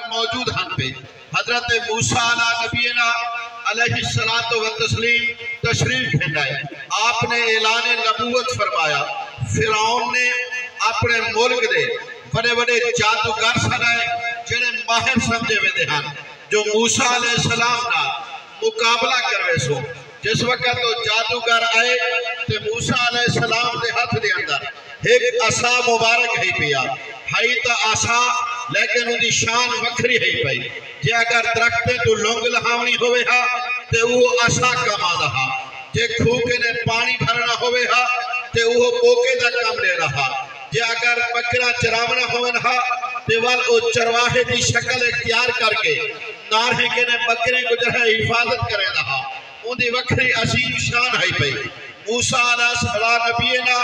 موجود ہن پہ حضرت موسیٰ علیہ نبینا علیہ السلام تشریف بھیجائے آپ نے اعلان نبوت فرمایا فرعون نے اپنے ملک دے بڑے بڑے جادوگر سنائے جنہیں ماہر سمجھے میں دہان جو موسیٰ علیہ السلام نہ مقابلہ کروے سو جس وقت تو جادوگر آئے تو موسیٰ علیہ السلام دے ہاتھ دے اندر ایک عصا مبارک ہے پیا ہے تا عصا لیکن ان دی شان وکھری ہے پئی جے اگر درختے تو لونگ لہاونی ہوئے ہا تو وہ عصا کما رہا جے کھوکے نے پانی بھرنا ہوئے ہا تو وہ کوکے دا کام لے رہا جے اگر بکرا چراونا ہوئے ہا تو وہ چرواہے دی شکل اختیار کر کے نارہیں کے نے بکرے کو جو ہے حفاظت کرے رہا ان دی وکھری عظیم شان ہے پئی موسیٰ علیہ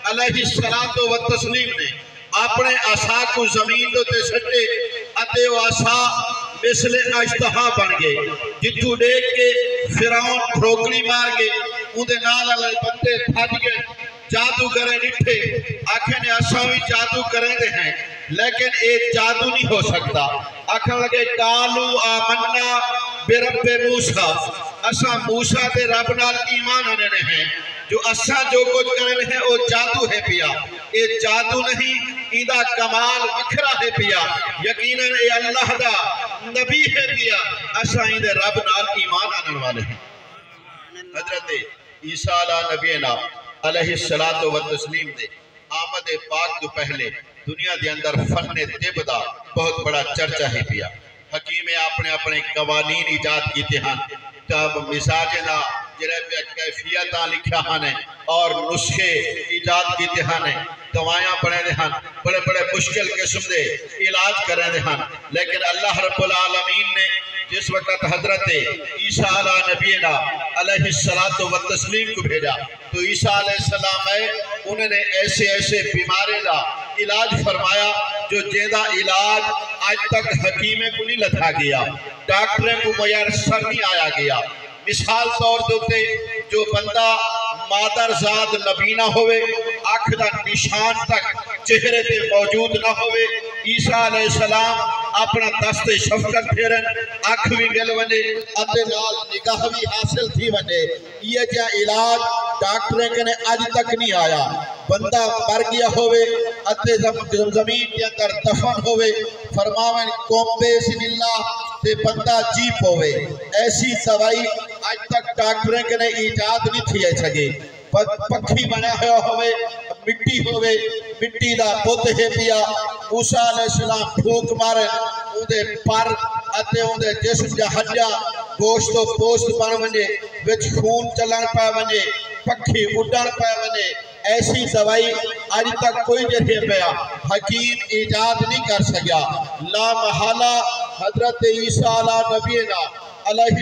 السلام نے اپنے عصا کو زمین تے سٹے اتے وہ عصا مثل اجتہا بن گئے جتو دیکھ کے فرعون ٹھوکری مار گئے ان دے نال والے بندے پھٹ گئے جادو کرے نٹھے آنکھیں نے عصا بھی جادو کریں دے ہیں لیکن ایک جادو نہیں ہو سکتا آنکھیں لگے قالو آمنا برب موسیٰ اسا موسیٰ دے رب نال ایمان آنے ہیں جو اسا جو کچھ کرنے ہیں وہ جادو ہے پیا یہ جادو نہیں ایدہ کمال وکھرا ہے پیا یقیناً اے اللہ دا نبی ہے پیا اسا ایدہ رب نال ایمان آنے والے ہیں حضرت عیسیٰ علیہ نبینا علیہ السلام دے آمد پاک تو پہلے دنیا دے اندر فن طب دا بہت بڑا چرچا ہے پیا حکیم اپنے اپنے قوانین ایجاد کیتے ہیں تب مزاجنا جرے پہ کیفیتاں لکھا ہانے اور نسخے ایجاد کیتے ہیں دوائیاں پڑھے دے ہیں بڑے بڑے مشکل قسم دے علاج کریں دے ہیں لیکن اللہ رب العالمین نے جس وقت حضرت عیسیٰ علیہ نبینا علیہ السلام کو بھیجا تو عیسیٰ علیہ السلام آئے انہوں نے ایسے بیمارے دا علاج فرمایا جو جیدہ علاج آج تک حکیمیں کو نہیں لتھا گیا ڈاکٹریں کو میسر نہیں آیا گیا مثال طور دوتے جو بندہ مادر زاد نبینا ہوئے آنکھ دا نشان تک چہرے تے موجود نہ ہوئے عیسیٰ علیہ السلام اپنا دست شفقت پھیرن آنکھ بھی مل ونے اتے نال نگاہ بھی حاصل تھی ونے یہ جا علاج ڈاکٹریں کنے آج تک نہیں آیا بندہ مر گیا ہوئے اتے زمین کے اندر دفن ہوئے فرماویں کومبے سن اللہ تے بندہ جیپ ہوئے ایسی دوائی آج تک ڈاکٹریں کنے ایجاد نہیں تھی سکے پکھی بنا ہوئے مٹی ہوئے مٹی دا بت ہے پیا موسیٰ علیہ السلام پھوک مارے اندے پر اتے اندے جسم جا ہجا گوشت و پوست بن ونے وچ خون چلن پا ونے پکھی اڈن پا ونے ایسی دوائی آج تک کوئی جرے پیا حکیم ایجاد نہیں کر سکیا لا محالہ حضرت عیسیٰ علیہ نبینا علیہ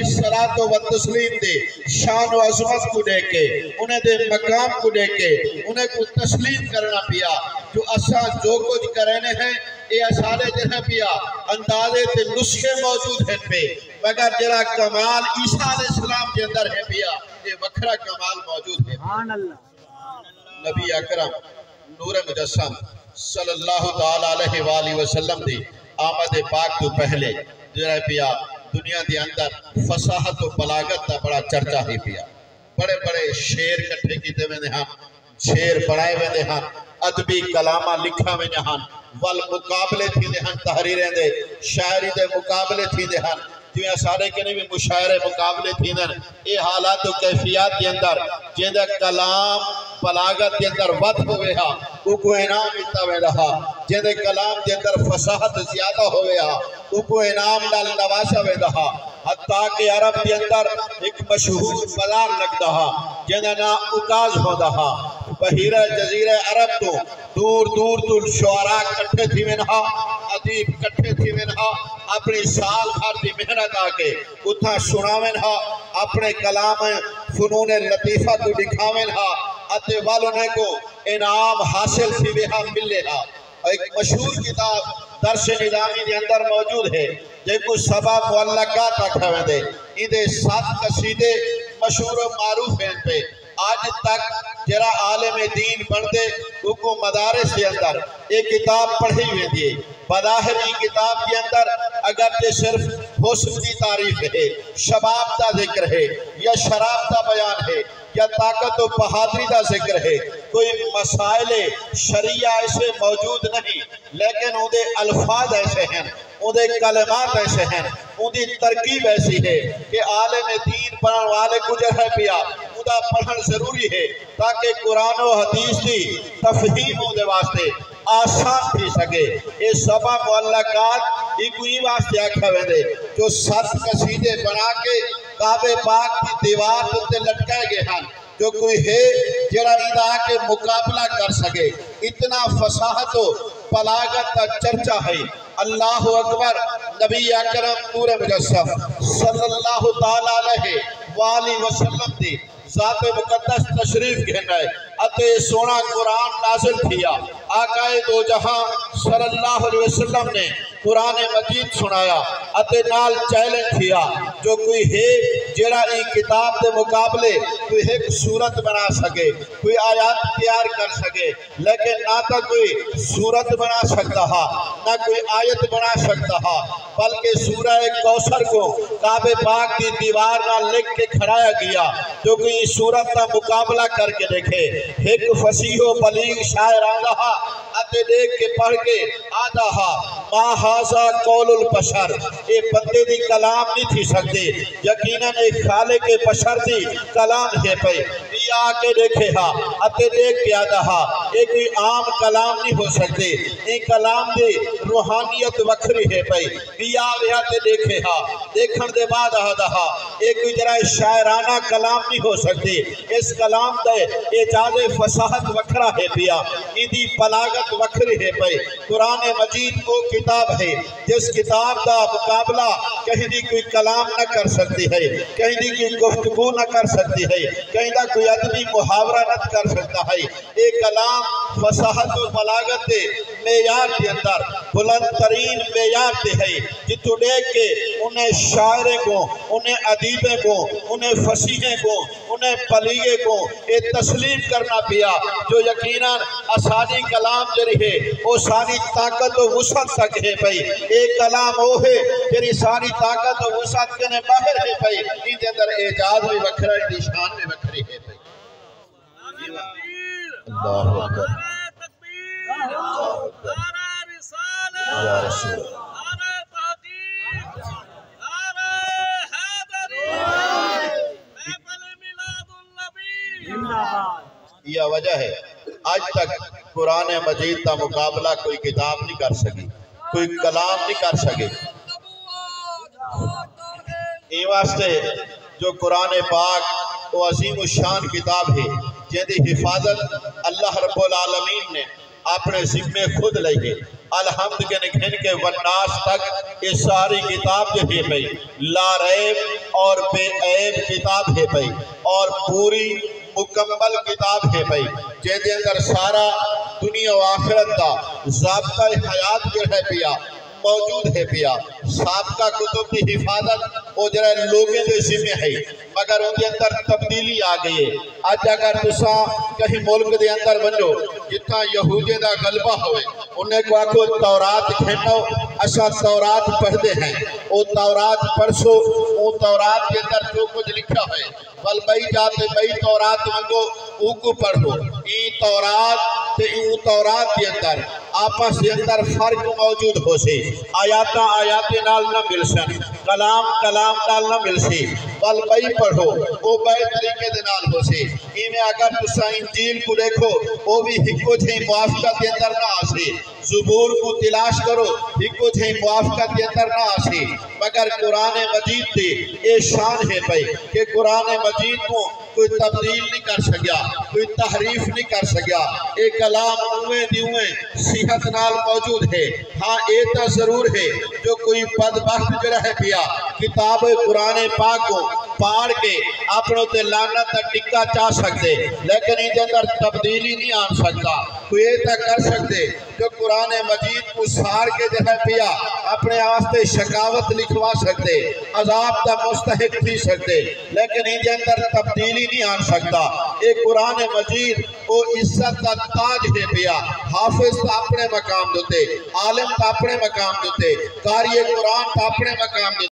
السلام دے شان و عظمت کو دے کے انہیں دے مقام کو دے کے انہیں کو تسلیم کرنا پیا جو اساں جو کچھ کرنے ہیں یہ اسالے جہاں پیا اندازے تے نسخے موجود ہیں پہ مگر جرا کمال عیسیٰ علیہ السلام کے اندر ہے پیا یہ وکھرا کمال موجود ہے نبی اکرم نور مجسم صلی اللہ علیہ وآلہ وسلم دے آمد پاک تو پہلے جرا پیا دنیا دے اندر فصاحت و بلاغت دا بڑا چرچا ہی پیا بڑے بڑے شیر کٹھے کیتے میں نے شیر پڑھائے میں نے ادبی کلامہ لکھا میں نے والمقابلے تھی دے تحریریں دے شاعری دے مقابلے تھی دے جو سارے کے بھی مشاعرے مقابلے تھی دے یہ حالات و کیفیات دے اندر جیندہ کلام بلاغت دے اندر وقت ہوئے ہاں وہ کو انعام اتا میں رہا جیندہ کلام دے اندر فصاحت زیادہ ہوئے ہاں وہ کو انعام ڈال نواسا میں رہا حتیٰ کہ عرب دے اندر ایک مشہور بلار لگ رہا جیندہ نا اکاز ہو رہا بحیرہ جزیرہ عرب تو دور دور تو شعراء کٹھے تھی منہا عدیب کٹھے تھی منہا اپنی سال بھر دی محنت آکے اتھا سنا منہا اپنے کلام فنون لطیفہ تو دکھا منہا اتے والوں کو انعام حاصل تھی بہا ملے ہا ایک مشہور کتاب درس نظامی دے اندر موجود ہے جیکو سبا معلقات رکھا ہوئے دے اندے 7 قصیدے مشہور و معروف ہیں پہ آج تک جرا عالم دین بندے کو مدارس کے اندر ایک کتاب پڑھی ہوئی دیئے بظاہر کی کتاب کے اندر اگرچہ صرف حسن کی تعریف ہے، شباب کا ذکر ہے یا شراب کا بیان ہے یا طاقت و بہادری کا ذکر ہے، کوئی مسائل شریعہ ایسے موجود نہیں، لیکن ان کے الفاظ ایسے ہیں، ان کے کلمات ایسے ہیں، ان کی ترکیب ایسی ہے کہ عالم دین پڑھن والے گزر ہے پیا انہا پڑھن ضروری ہے تاکہ قرآن و حدیث کی تفہیم ان کے واسطے آسان تھی سکے۔ یہ سبا معلقات ایک ہی واسطے آکھا ویندے جو 7 قصیدے بنا کے کعبے پاک کی دیوار تے لٹکائے گئے ہیں، جو کوئی ہے جڑا ادا کے مقابلہ کر سکے، اتنا فصاحت و بلاغت کا چرچا ہے۔ اللہ اکبر، نبی اکرم نور مجسم صلی اللہ تعالیٰ علیہ وآلہ وسلم دی ذات مقدس تشریف گھنائے اتے سونا قرآن نازل کیا، آقا دو جہاں صلی اللہ علیہ وسلم نے قرآن مجید سنایا اتے نال چیلنج کیا جو کوئی ہے جڑا ای کتاب دے مقابلے کوئی ایک صورت بنا سکے، کوئی آیات تیار کر سکے، لیکن نہ تو کوئی صورت بنا سکتا ہا نہ کوئی آیت بنا سکتا ہا، بلکہ سورہ کوثر کو کعبے پاک کی دیوار نہ لکھ کے کھڑایا گیا جو کوئی صورت کا مقابلہ کر کے دیکھے۔ ایک فصیح و بلیغ شاعر آدھا اتے دیکھ کے پڑھ کے آدھا ما ہاذا قول البشر، یہ بندے دی کلام نہیں تھی سکتے، یقیناً ایک خالق بشر دی کلام ہے پہ یہ آکے دیکھے ہاں اتے دیکھ کے آدھا یہ کوئی عام کلام نہیں ہو سکتے، یہ کلام دی روحانیت وکھری ہے پہ یہ آتے دیکھے ہاں دیکھن دے بعد آدھا یہ کوئی جرائے شاعرانہ کلام نہیں ہو سکتے، اس کلام دے اعجاز فصاحت وکھرا ہے پیا، ایدی بلاغت وکھری ہے پہ۔ قرآن مجید کو کتاب ہے جس کتاب دا مقابلہ کہیں دی کوئی کلام نہ کر سکتی ہے، کہیں دی کوئی گفتگو نہ کر سکتی ہے، کہیں دا کوئی ادبی محاورہ نہ کر سکتا ہے۔ ایک کلام فصاحت و بلاغت دے معیار کے اندر بلند ترین معیار دے ہے جتو دیکھ کے انہیں شاعرے کو، انہیں ادیبے کو، انہیں فصیحے کو، انہیں بلیغے کو یہ تسلیم کرنا پیا جو یقیناً آسانی کلام جری ہے وہ ساری طاقت و وسعت تک ہے پئی، ایک کلام وہ ہے جری ساری طاقت و وسعت کے باہر ہے پئی، ان کے اندر اعجاز بھی وکھرا ہے، ان شان بھی وکھری ہے پئی۔ اللہ اکبر، یا رسول یہ وجہ ہے آج تک قرآن مجید کا مقابلہ کوئی کتاب نہیں کر سکی، کوئی کلام نہیں کر سکے۔ یہ واسطے جو قرآن پاک وہ عظیم الشان کتاب ہے جن کی حفاظت اللہ رب العالمین نے اپنے ذمے خود لئے، الحمد کے نکھن کے والناس تک یہ ساری کتاب جو ہے بھئی لا ریب اور بے عیب کتاب ہے بھئی اور پوری مکمل کتاب ہے بھئی جن دے اندر سارا دنیا و آخرت کا ضابطہ حیات جو ہے پیا موجود ہے پیا۔ سابقہ کتب کی حفاظت وہ جرائے لوگیں دے ذمہ ہے مگر ان کے اندر تبدیلی آ گئی ہے۔ آج اگر تساں کہیں ملک دے اندر بنو جتنا یہودی دا غلبہ ہوئے انہیں کو آکھو تورات کھینو، اچھا تورات پڑھ دے ہیں، وہ تورات پرسو وہ تورات کے اندر جو کچھ لکھا ہے بل بھئی جاتے بھئی تورات منگو او کو پڑھو، این تورات تے اون تورات کے اندر آپس کے اندر فرق موجود ہو سے، آیات نال نہ مل سن، کلام نال نہ مل سے، بل بھئی پڑھو وہ بھئی طریقے دے نال ہو سے۔ میں اگر تسا انجیل کو دیکھو وہ بھی ہکو جھیں موافقت کے اندر نہ آسے، زبور کو تلاش کرو ہکو جھیں موافقت کے اندر نہ آسے، مگر قرآن مجید دے یہ شان ہے بھئی کہ قرآن مجید کو کوئی تبدیل نہیں کر سکیا، کوئی تحریف نہیں کر سکیا، ایک کلام اویں دیویں صحت نال موجود ہے۔ ہاں ایتا ضرور ہے جو کوئی بدبخت جو رہ پیا کتاب قرآن پاک کو پاڑ کے اپنوں تے لعنت دا ٹکا چاہ سکتے لیکن ان کے اندر تبدیلی نہیں آن سکتا کوئی ایسا کر سکتے جو قرآن مجید کو سار کے جو ہے پیا اپنے آستے شکاوت لکھوا سکتے عذاب دا مستحق تھی سکتے لیکن ان کے اندر تبدیلی نہیں آن سکتا ایک قرآن مجید وہ عزت دا تاج ہے پیا حافظ تا اپنے مقام دوتے عالم تا اپنے مقام دوتے قاری قرآن تا اپنے مقام دوتے